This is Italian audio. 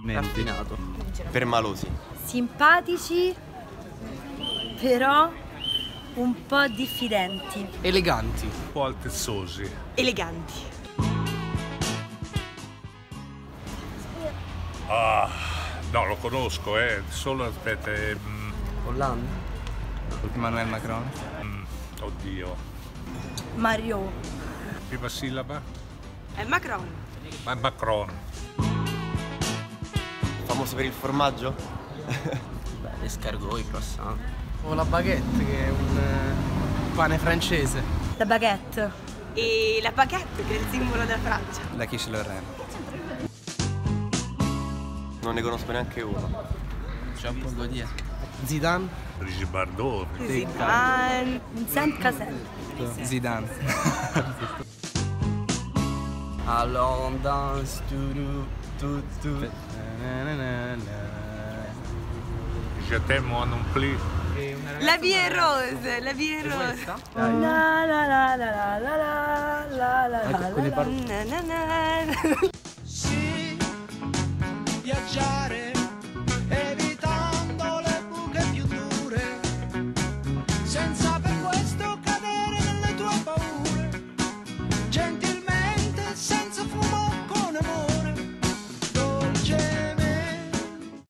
Raffinato. Permalosi. Simpatici, però un po' diffidenti. Eleganti. Un po' altezzosi. Eleganti. Ah, no, lo conosco, solo aspetta. Hollande. Emmanuel Macron. Oddio. Mario. Prima sillaba? È Macron. Ma è Macron. Famoso per il formaggio? L'escargot, il croissant. O la baguette, che è un pane francese. La baguette. E la baguette, che è il simbolo della Francia. La quiche Lorraine. Non ne conosco neanche uno. Jean-Paul Gaultier. Zidane. Brigitte Bardot. Zidane. Vincent Cassel. Zidane. Alors on danse tout. Je t'aime moi non plus. La vie est rose, la vie est rose. La la la la la la la la la la Ecco, quindi la. parlo. Na, na, na.